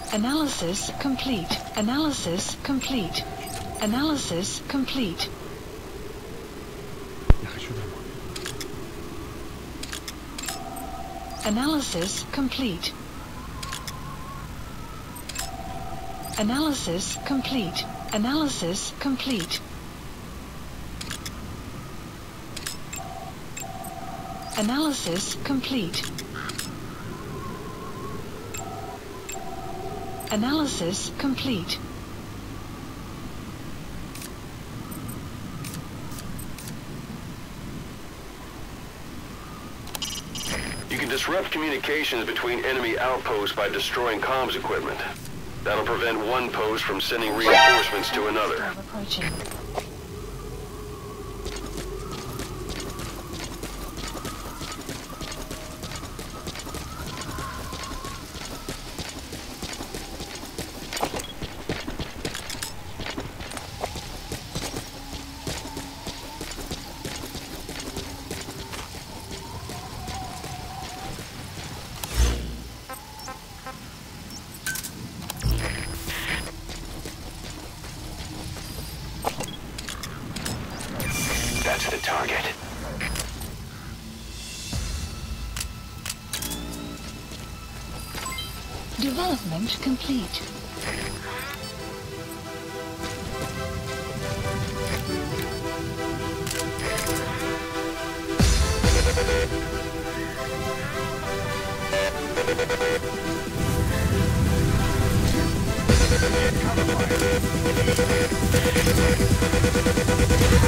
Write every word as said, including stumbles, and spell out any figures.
Analysis complete. Analysis complete. Analysis complete. Analysis complete. Analysis complete. Analysis complete. Analysis complete. Analysis complete. You can disrupt communications between enemy outposts by destroying comms equipment. That'll prevent one post from sending reinforcements to another. Approaching. That's the target. Development complete. Cover fire.